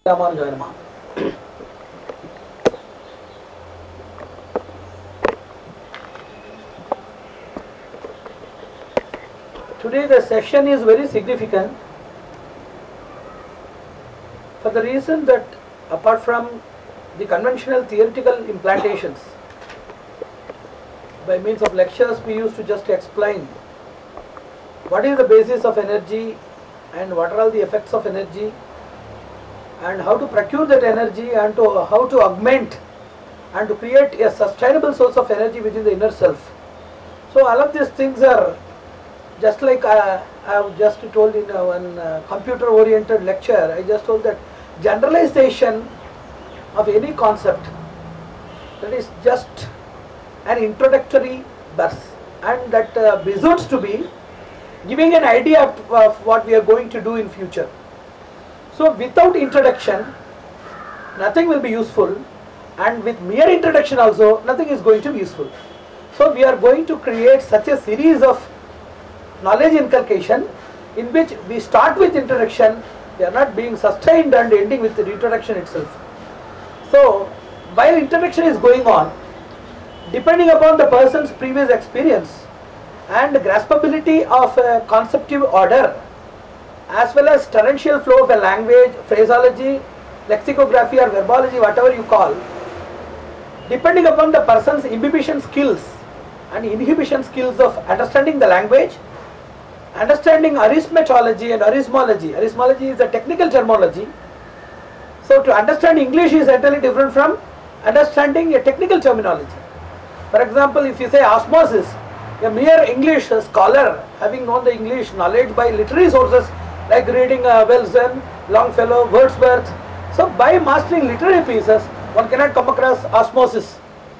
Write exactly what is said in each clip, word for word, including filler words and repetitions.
Ramanujaya Namaha. Today the session is very significant for the reason that apart from the conventional theoretical implantations, by means of lectures we used to just explain what is the basis of energy and what are all the effects of energy and how to procure that energy and to how to augment and to create a sustainable source of energy within the inner self. So all of these things are just like I, I have just told in a, one uh, computer oriented lecture. I just told that generalization of any concept, that is just an introductory burst, and that uh, results to be giving an idea of, of what we are going to do in future. So without introduction nothing will be useful, and with mere introduction also nothing is going to be useful. So we are going to create such a series of knowledge inculcation in which we start with introduction, they are not being sustained and ending with the introduction itself. So while introduction is going on, depending upon the person's previous experience and graspability of a conceptive order, as well as torrential flow of a language, phraseology, lexicography or verbology, whatever you call, depending upon the person's imbibition skills and inhibition skills of understanding the language, understanding arithmetology and arithmology. Arithmology is a technical terminology. So to understand English is entirely different from understanding a technical terminology. For example, if you say osmosis, a mere English scholar having known the English knowledge by literary sources like reading uh, Wellesley, Longfellow, Wordsworth. So by mastering literary pieces one cannot come across osmosis.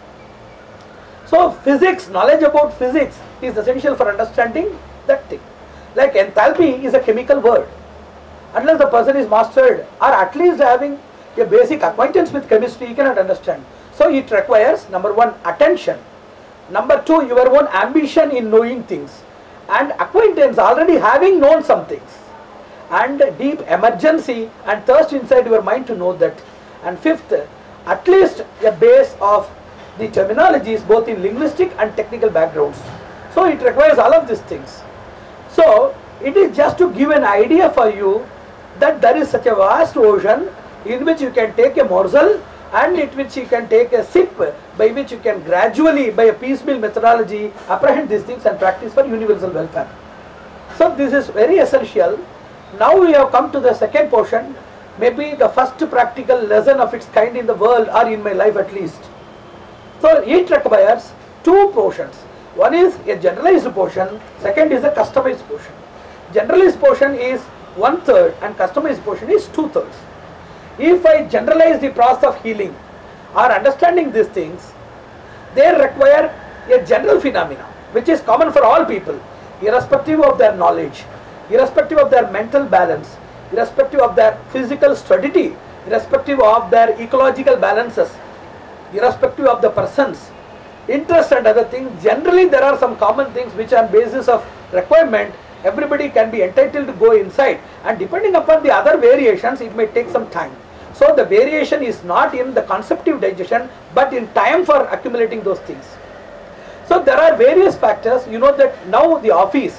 So physics, knowledge about physics is essential for understanding that thing. Like enthalpy is a chemical word. Unless the person is mastered or at least having a basic acquaintance with chemistry, he cannot understand. So it requires number one, attention. Number two, your own ambition in knowing things, and acquaintance already having known some things, and deep emergency and thirst inside your mind to know that. And fifth, at least a base of the terminologies both in linguistic and technical backgrounds. So it requires all of these things. So it is just to give an idea for you that there is such a vast ocean in which you can take a morsel and in which you can take a sip, by which you can gradually, by a piecemeal methodology, apprehend these things and practice for universal welfare. So this is very essential. Now we have come to the second portion, maybe the first practical lesson of its kind in the world or in my life at least. So it requires two portions. One is a generalized portion, second is a customized portion. Generalized portion is one third and customized portion is two thirds. If I generalize the process of healing or understanding these things, they require a general phenomena which is common for all people, irrespective of their knowledge, irrespective of their mental balance, irrespective of their physical sturdity, irrespective of their ecological balances, irrespective of the person's interest and other things. Generally there are some common things which on basis of requirement everybody can be entitled to go inside, and depending upon the other variations it may take some time. So the variation is not in the conceptive digestion but in time for accumulating those things. So there are various factors. You know that now the office,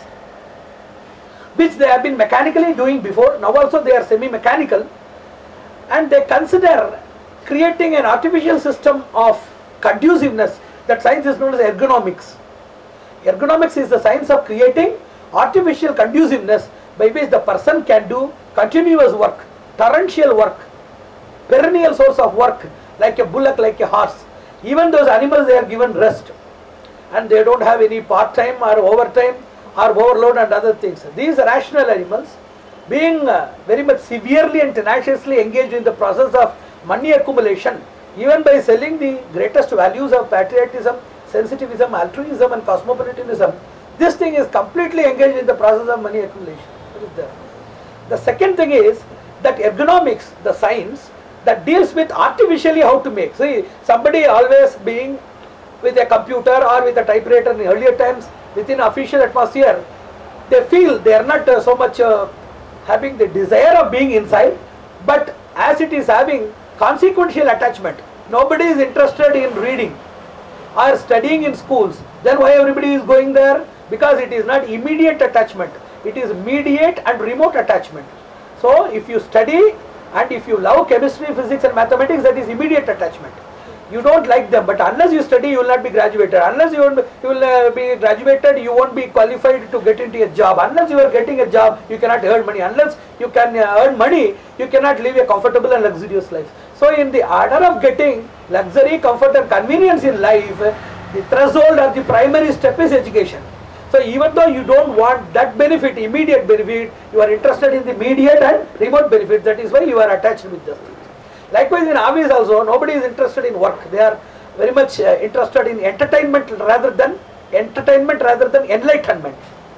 which they have been mechanically doing before, now also they are semi-mechanical, and they consider creating an artificial system of conduciveness. That science is known as ergonomics. Ergonomics is the science of creating artificial conduciveness by which the person can do continuous work, torrential work, perennial source of work, like a bullock, like a horse. Even those animals, they are given rest and they don't have any part-time or overtime or overload and other things. These rational animals, being uh, very much severely and tenaciously engaged in the process of money accumulation, even by selling the greatest values of patriotism, sensitivism, altruism and cosmopolitanism, this thing is completely engaged in the process of money accumulation. What is there? The second thing is that ergonomics, the science that deals with artificially how to make. See, somebody always being with a computer or with a typewriter in earlier times, within official atmosphere, they feel they are not uh, so much uh, having the desire of being inside, but as it is having consequential attachment. Nobody is interested in reading or studying in schools. Then why everybody is going there? Because it is not immediate attachment. It is mediate and remote attachment. So if you study and if you love chemistry, physics and mathematics, that is immediate attachment. You don't like them, but unless you study, you will not be graduated. Unless you, won't, you will uh, be graduated, you won't be qualified to get into a job. Unless you are getting a job, you cannot earn money. Unless you can uh, earn money, you cannot live a comfortable and luxurious life. So in the order of getting luxury, comfort and convenience in life, the threshold or the primary step is education. So even though you don't want that benefit, immediate benefit, you are interested in the immediate and remote benefit. That is why you are attached with this thing. Likewise in office also, nobody is interested in work. They are very much uh, interested in entertainment rather than entertainment rather than enlightenment.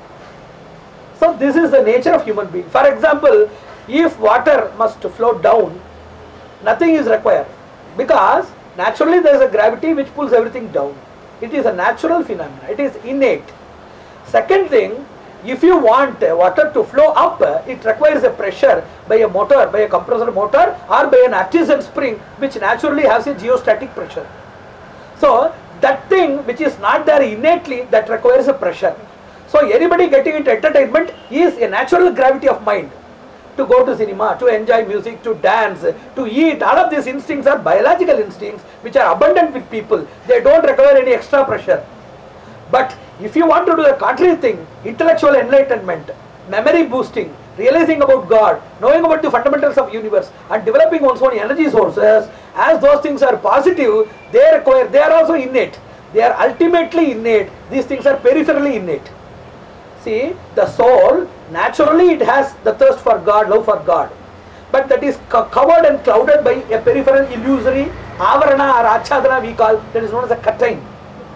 So this is the nature of human being. For example, if water must flow down, nothing is required, because naturally there is a gravity which pulls everything down. It is a natural phenomenon. It is innate. Second thing, if you want water to flow up, it requires a pressure by a motor, by a compressor motor or by an artisan spring which naturally has a geostatic pressure. So that thing which is not there innately, that requires a pressure. So anybody getting into entertainment is a natural gravity of mind. To go to cinema, to enjoy music, to dance, to eat, all of these instincts are biological instincts which are abundant with people. They don't require any extra pressure. But if you want to do the contrary thing, intellectual enlightenment, memory boosting, realizing about God, knowing about the fundamentals of universe and developing one's own energy sources, as those things are positive, they require, they are also innate. They are ultimately innate. These things are peripherally innate. See, the soul, naturally it has the thirst for God, love for God. But that is co covered and clouded by a peripheral illusory avarana or achadana we call, that is known as a curtain.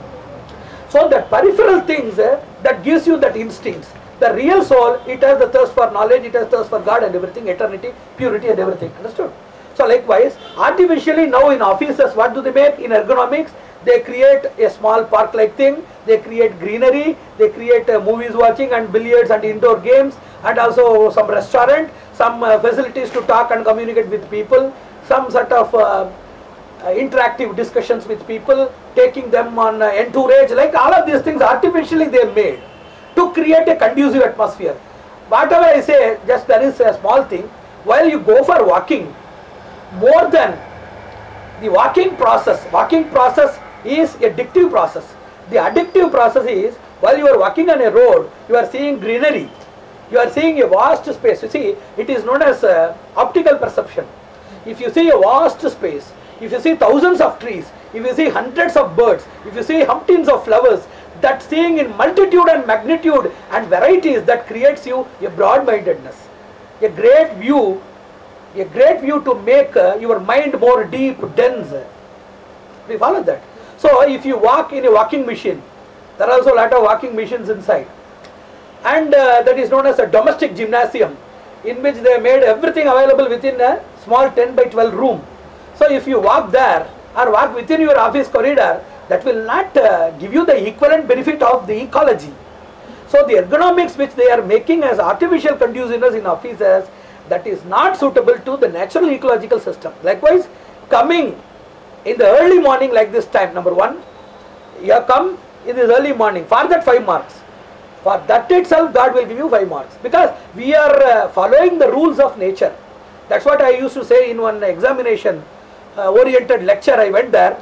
So the peripheral things uh, that gives you that instincts. The real soul, it has the thirst for knowledge, it has thirst for God and everything, eternity, purity and everything. Understood? So likewise, artificially now in offices, what do they make? In ergonomics, they create a small park-like thing, they create greenery, they create uh, movies watching and billiards and indoor games, and also some restaurant, some uh, facilities to talk and communicate with people, some sort of uh, uh, interactive discussions with people, taking them on uh, entourage, like all of these things artificially they made to create a conducive atmosphere. Whatever I say, just there is a small thing, while you go for walking, more than the walking process, walking process is a addictive process. The addictive process is, while you are walking on a road, you are seeing greenery, you are seeing a vast space. You see, it is known as uh, optical perception. If you see a vast space, if you see thousands of trees, if you see hundreds of birds, if you see umpteens of flowers, that seeing in multitude and magnitude and varieties, that creates you a broad-mindedness, a great view, a great view to make uh, your mind more deep, dense. We follow that. So if you walk in a walking machine, there are also a lot of walking machines inside, and uh, that is known as a domestic gymnasium, in which they made everything available within a small ten by twelve room. So if you walk there or walk within your office corridor, that will not uh, give you the equivalent benefit of the ecology. So the ergonomics which they are making as artificial conduciveness in offices, that is not suitable to the natural ecological system. Likewise, coming in the early morning like this time, number one, you have come in this early morning, for that five marks. For that itself God will give you five marks, because we are uh, following the rules of nature. That's what I used to say in one examination uh, oriented lecture. I went there.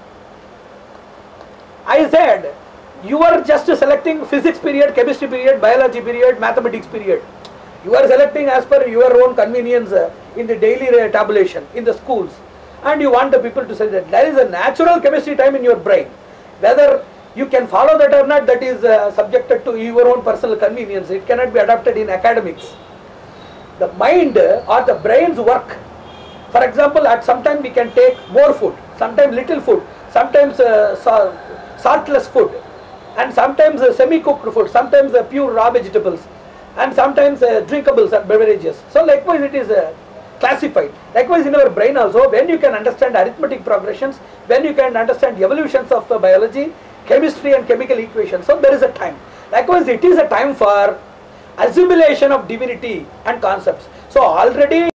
I said, you are just selecting physics period, chemistry period, biology period, mathematics period. You are selecting as per your own convenience uh, in the daily uh, tabulation in the schools, and you want the people to say that there is a natural chemistry time in your brain. Whether you can follow that or not, that is uh, subjected to your own personal convenience. It cannot be adopted in academics. The mind uh, or the brain's work. For example, at some time we can take more food, sometimes little food, sometimes uh, sa saltless food, and sometimes uh, semi-cooked food, sometimes uh, pure raw vegetables, and sometimes uh, drinkables and beverages. So likewise it is uh, classified. Likewise in our brain also, when you can understand arithmetic progressions, when you can understand evolutions of uh, biology, chemistry and chemical equations, so there is a time. Likewise it is a time for assimilation of divinity and concepts. So already